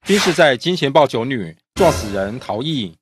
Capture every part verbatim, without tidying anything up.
宾士在金钱豹酒女撞死人逃逸。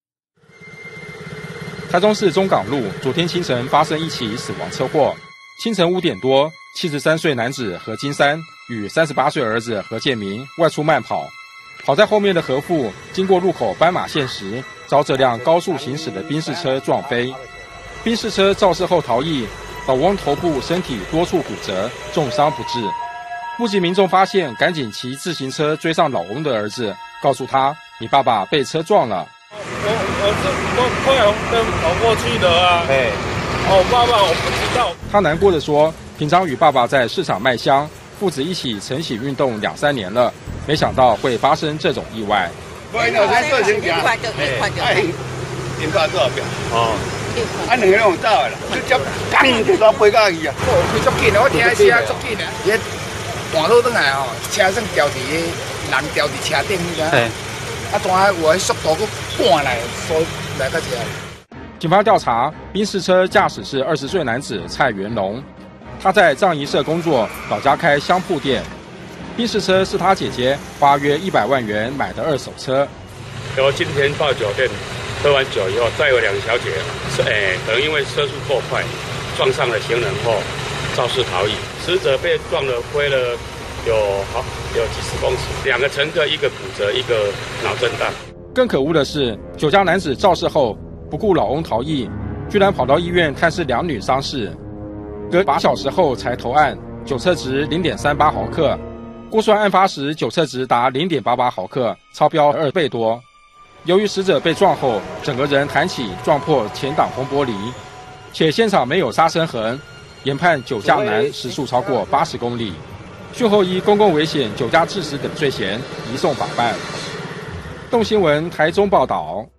台中市中港路昨天清晨发生一起死亡车祸。清晨五点多，七十三岁男子何金山与三十八岁儿子何建明外出慢跑，跑在后面的何父经过路口斑马线时，遭这辆高速行驶的宾士车撞飞。宾士车肇事后逃逸，老翁头部、身体多处骨折，重伤不治。目击民众发现，赶紧骑自行车追上老翁的儿子，告诉他：“你爸爸被车撞了。” 我儿子我快红灯跑过去的啊！哎，哦，爸爸我不知道。 他难过的说：“平常与爸爸在市场卖香，父子一起晨起运动两三年了，没想到会发生这种意外。” 快点，快点，快点，快点！哎，点多少票？哦，啊，两个拢走的啦，直接刚就到飞到去啊！ 哦，开足紧的，我听声足紧的。伊换路转来哦，车算掉伫人掉伫车顶那个。对。啊，当然我的速度佫赶来，所以来到这。 警方调查，宾士车驾驶是二十岁男子蔡元龙，他在葬仪社工作，老家开香铺店。宾士车是他姐姐花约一百万元买的二手车。 我今天到酒店喝完酒以后，载有两个小姐，是诶，可能因为车速过快，撞上了行人后肇事逃逸。死者被撞了，飞了有好有几十公尺，两个乘客一个骨折，一个脑震荡。 更可恶的是，酒驾男子肇事后不顾老翁逃逸，居然跑到医院探视两女伤势，隔八小时后才投案，酒测值零点三八毫克。估算案发时酒测值达零点八八毫克，超标二倍多。由于死者被撞后整个人弹起，撞破前挡风玻璃，且现场没有刹车痕，研判酒驾男时速超过八十公里。讯后依公共危险、酒驾致死等罪嫌移送法办。动新闻台中报道。